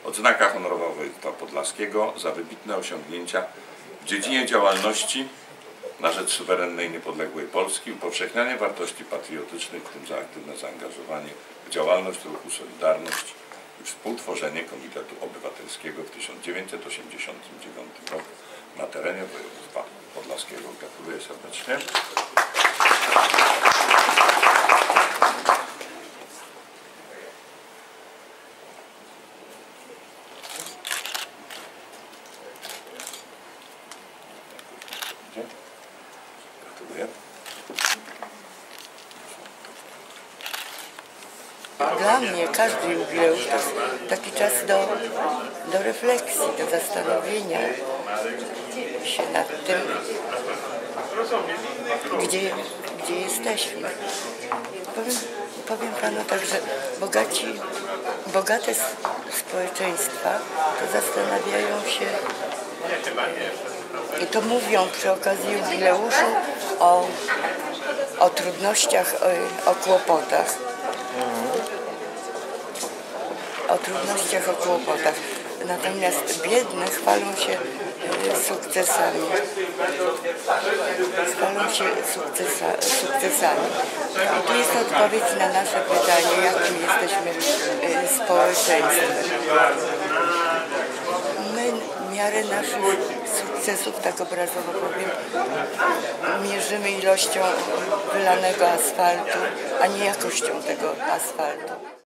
Odznaka honorowa województwa podlaskiego za wybitne osiągnięcia w dziedzinie działalności na rzecz suwerennej, niepodległej Polski, upowszechnianie wartości patriotycznych, w tym za aktywne zaangażowanie w działalność ruchu Solidarność i współtworzenie Komitetu Obywatelskiego w 1989 roku na terenie województwa podlaskiego. Gratuluję serdecznie. Gratuluję. Dla mnie każdy jubileusz to jest taki czas do refleksji, do zastanowienia się nad tym, gdzie jesteśmy. Powiem panu tak, że bogate społeczeństwa to zastanawiają się i to mówią przy okazji jubileuszu o trudnościach, o kłopotach. O trudnościach, o kłopotach. Natomiast biedne chwalą się sukcesami. Chwalą się sukcesami. I tu jest odpowiedź na nasze pytanie, jakim jesteśmy społeczeństwem. My miarę naszych sukcesów, tak obrazowo powiem, mierzymy ilością wylanego asfaltu, a nie jakością tego asfaltu.